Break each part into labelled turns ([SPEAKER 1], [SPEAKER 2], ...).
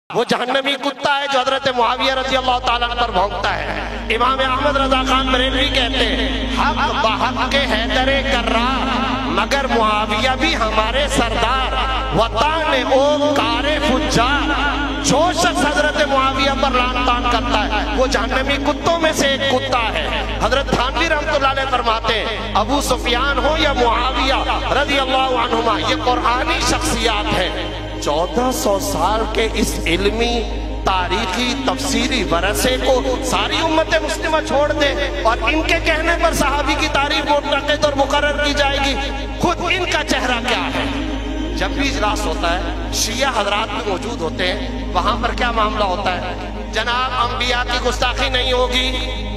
[SPEAKER 1] वो जहन्नमी कुत्ता है जो हजरत मुआविया रजी अल्लाह ताला पर भौंकता है। इमाम अहमद रजा खान बरेलवी कहते हैं हक बहक के हैदरे कर्रार मगर मुआविया भी हमारे सरदार वतान ओ कारे फुज्जार। जो शख्स हजरत मुआविया पर लान तान करता है वो जहन्नमी कुत्तों में से एक कुत्ता है। हजरत थानवी रहमतुल्लाह अलैह फरमाते हैं अबू सुफियान हो या मुआविया रजी अल्लाह अन्हुमा ये कुरानी शख्सियात है। 1400 साल के इस इल्मी तारीखी तफसीरी वरसे को सारी उम्मत मुस्लिमा छोड़ दे और इनके कहने पर सहाबी की तारीफ मुतक़िद और मुकर्रर की जाएगी। खुद इनका चेहरा क्या है? जब भी इजलास होता है शिया हजरात भी मौजूद होते हैं, वहां पर क्या मामला होता है? जनाब अंबिया की गुस्ताखी नहीं होगी,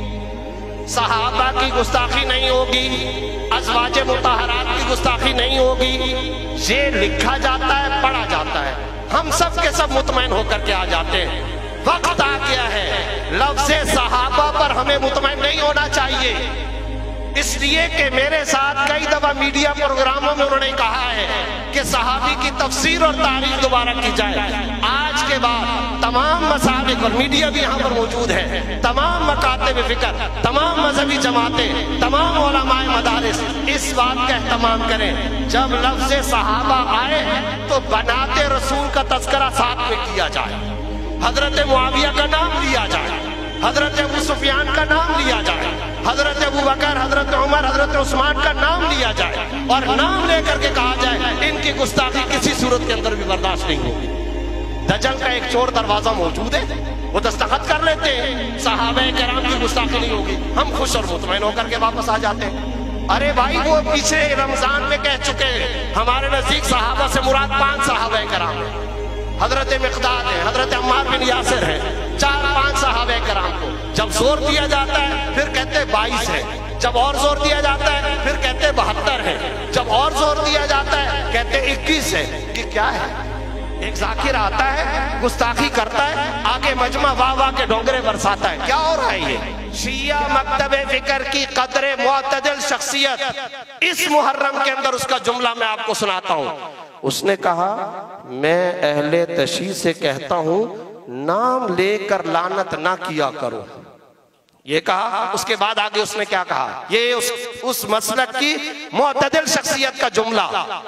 [SPEAKER 1] सहाबा की गुस्ताखी नहीं होगी, अज़वाजे मुतहरात की गुस्ताखी नहीं होगी। ये लिखा जाता है, पढ़ा जाता है, हम सब के सब मुतमईन होकर के आ जाते हैं। वक्त आ गया है लफ्ज़े सहाबा पर हमें मुतमईन नहीं होना चाहिए, इसलिए कि मेरे साथ कई दफा मीडिया प्रोग्रामों में उन्होंने कहा है कि सहाबी की तफसीर और तारीख दोबारा की जाए। आज के बाद तमाम मसालिक और मीडिया भी यहाँ पर मौजूद है, तमाम मकातिब फिक्र, तमाम मजहबी जमातें, तमाम उलमाए मदारिस इस बात का एहतमाम करें जब लफ्ज़े सहाबा आए तो बनाते रसूल का तस्करा साथ में किया जाए, हजरत मुआविया का नाम लिया जाए, हजरत अबू सुफियान का नाम लिया जाए, हजरत अबू बकर, हजरत उमर, हजरत उस्मान का नाम लिया जाए और नाम लेकर के कहा जाए इनकी गुस्ताखी किसी सूरत के अंदर भी बर्दाश्त नहीं होगी। दज्जल का एक चोर दरवाजा मौजूद है, वो दस्तखत कर लेते हैं, सहाबे किराम की गुस्ताखी नहीं होगी, हम खुश और मुतमईन होकर के वापस आ जाते हैं। अरे भाई वो पीछे रमजान में कह चुके हैं हमारे नजदीक सहाबा से मुराद 5 सहाबे किराम है, हजरत मिक़दाद है, हजरत अम्मार बिन यासिर है, 4-5 सहाबे किराम को जब जोर दिया जाता है फिर कहते 22 है, जब और जोर दिया जाता है फिर कहते 72 है, जब और जोर दिया जाता है कहते 21 है। कि क्या है? एक जाकिर आता है गुस्ताखी करता है, आगे मजमा वाह वाह के डोंगरे बरसाता है। क्या हो रहा है ये? शिया मकतबे फिक्र की कदरे मुअतदिल शख्सियत इस मुहर्रम के अंदर उसका जुमला मैं आपको सुनाता हूँ। उसने कहा मैं अहले तशी से कहता हूं नाम लेकर लानत ना किया करो, ये कहा। उसके बाद आगे उसने क्या कहा? ये उस मसलक की मुअतदिल शख्सियत का जुमला,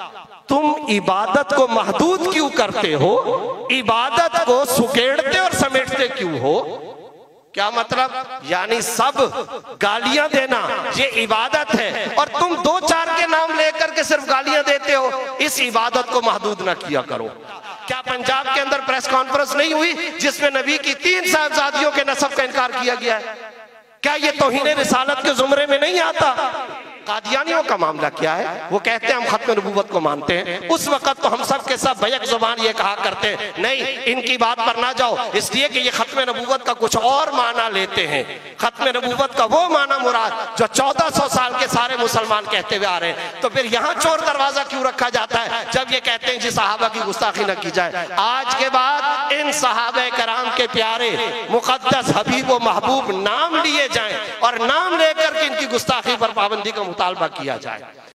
[SPEAKER 1] तुम इबादत को महदूद क्यों करते हो, इबादत को सुकेड़ते और समेटते क्यों हो? क्या मतलब? यानी सब गालियां देना ये इबादत है और तुम 2-4 के नाम लेकर के सिर्फ गालियां देते हो, इस इबादत को महदूद ना किया करो। क्या पंजाब के अंदर प्रेस कॉन्फ्रेंस नहीं हुई जिसमें नबी की 3 साहबजादियों के नसब का इनकार किया गया है? क्या ये तौहीन रिसालत के जुमरे में नहीं आता? कादियानियों का मामला क्या है? वो कहते हैं हम खत्म नबूवत को मानते हैं। उस वक्त तो हम सब के सब बैक जुबान ये कहा करते हैं नहीं इनकी बात पर ना जाओ, इसलिए कि ये खत्म नबूवत का कुछ और माना लेते हैं। खत्म नबूवत का वो माना मुराद जो 1400 साल के सारे मुसलमान कहते हुए आ रहे हैं। तो फिर यहाँ चोर दरवाजा क्यों रखा जाता है जब ये कहते हैं जी सहाबा की गुस्ताखी न की जाए? आज के बाद इन सहाबा कराम के प्यारे मुकद्दस हबीब व महबूब नाम लिए जाएं और नाम लेकर के इनकी गुस्ताखी पर पाबंदी का मुतालबा किया जाए।